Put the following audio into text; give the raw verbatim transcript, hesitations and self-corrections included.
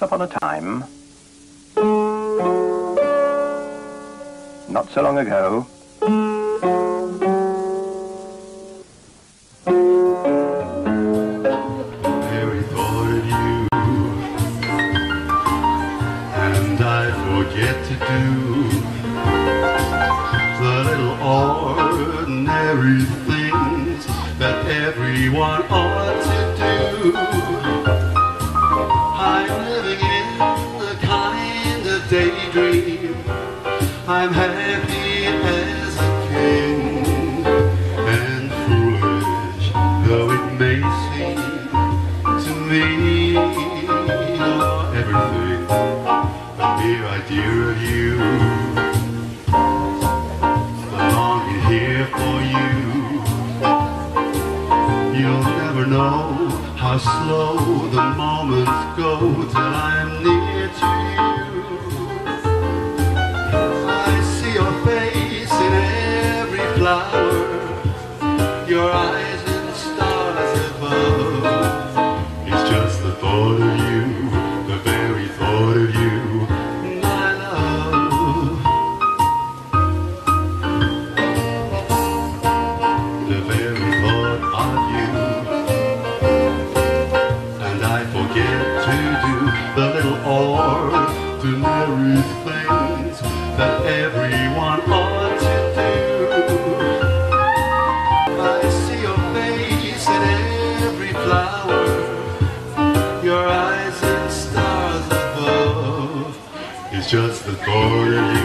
upon a time, not so long ago, very thought of you, and I forget to do the little ordinary things that everyone ought to do. I'm living in a kind of daydream. I'm happy as a king, and foolish though it may seem to me, you're everything, the mere idea of you, the longing here for you. You'll never know how slow the moments go till I'm near to you. I see your face in every flower, your eyes in the stars above. It's just the thought of you, the very thought of you, my love. The very thought of you. And I forget to do the little ordinary things that everyone ought to do. I see your face in every flower, your eyes in stars above. It's just the thought of you.